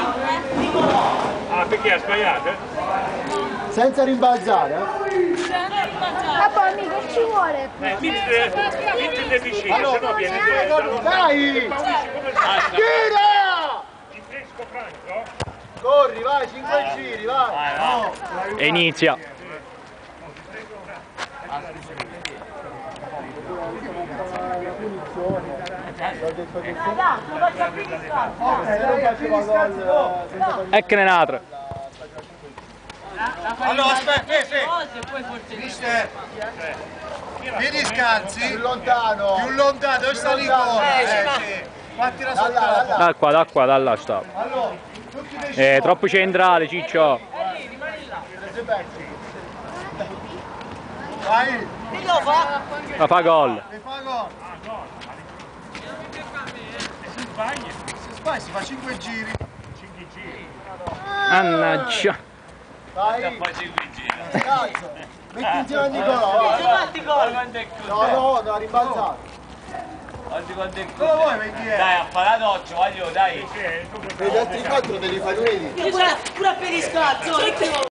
Ah, perché ha sbagliato? Senza rimbalzare, Ah, poi amico, ci vuole. Mettete vicino, se no viene Dai! Tira! il fresco franco. Corri, vai, 5 giri, vai! No. E inizia. Ecco un'altra. Allora, aspetta, mister, piedi scalzi, più lontano, dove sta Nicola? Sì. Fattila sotto. Da qua, da là sta. Allora, tutti dei Troppo centrale, Ciccio. vai, La fa gol. e fa gol. Si sbaglia. Se sbagli si fa 5 giri. 5 giri. Mannaggia. Vai, Poi 5 giri. cazzo, metti insieme a Nicola. No, ha rimbalzato. Oggi quando è Come vuoi, metti Dai, a fare la doccia, voglio, dai. Per gli altri 4 te li fai lunedì. Pure a pediscazzo!